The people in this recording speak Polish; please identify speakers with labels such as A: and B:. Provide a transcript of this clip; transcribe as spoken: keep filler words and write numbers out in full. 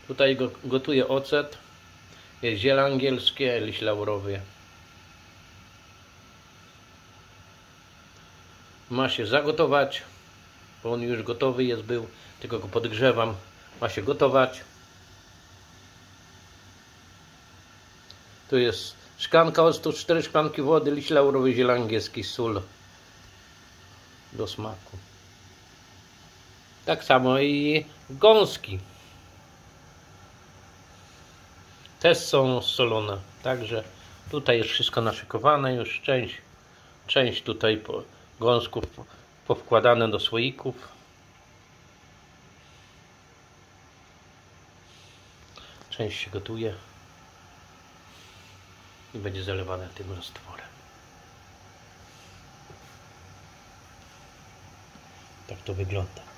A: Tutaj go, gotuję ocet. Jest ziele angielskie, liść laurowy. Ma się zagotować, bo on już gotowy jest był, tylko go podgrzewam. Ma się gotować. Tu jest szklanka octu, cztery szklanki wody, liść laurowy, ziele angielskie, sól do smaku. Tak samo i gąski też są solone, także tutaj jest wszystko naszykowane już, część, część tutaj po, gąsków powkładane do słoików. Część się gotuje i będzie zalewane tym roztworem. Tak to wygląda.